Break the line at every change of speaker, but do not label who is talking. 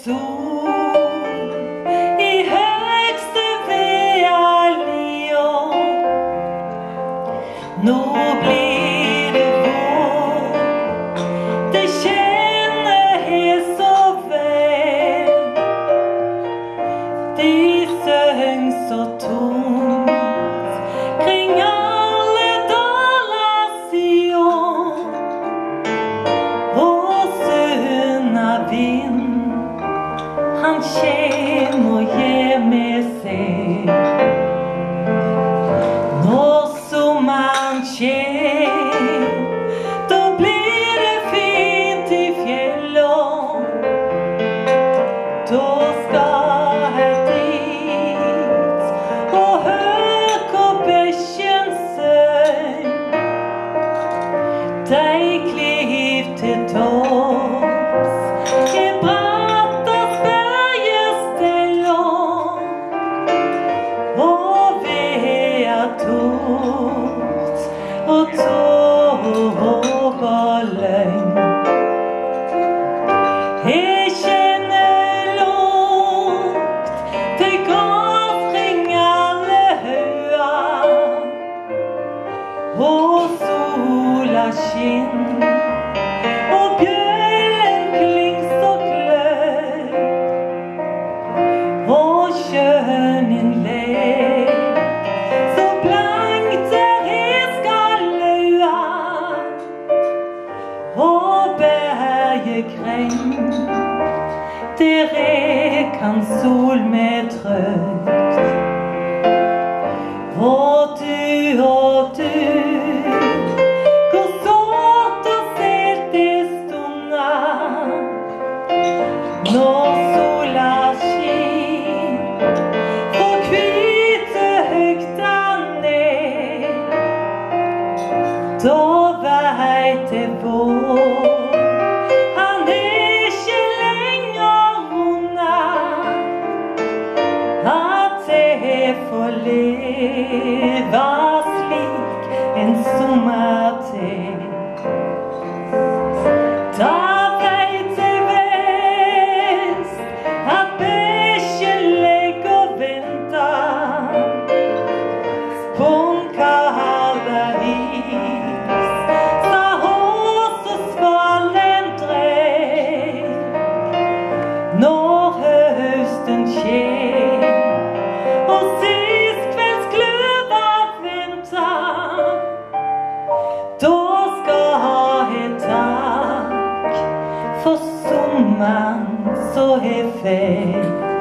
Sol i høgste vealion. Nå blir det vår, det kjenner jeg så vel. De søng så tomt kring alle daler Sion, og sønna vind han kjem og gir med seg. Når sommeren kjem, da blir det fint i fjellene. Da skal jeg dit og høre hvor bekken søng. De kliv til topps i brattast bergesteller, og ved tort og tårer og løgn. Jeg kjenner lukt til gravring alle hauger, og sola skinn og bjørnen kling så glød, og sjøen lek så blankt der jeg skal laua, og bergekrein der jeg kan sol med trøkt. Og du, hvor sårt og selt det stunder når sola skin og hvite høgta ned. Da veit jeg vår, han ikke lenger unna, at jeg får leve slik en sommer til. Da vet jeg best at bekken ligger og venter på en kalveris, sa hås og svalen dreg. Når høsten kjem og sist kvelds kløver venter, da skal jeg takk for sommeren så jeg fikk.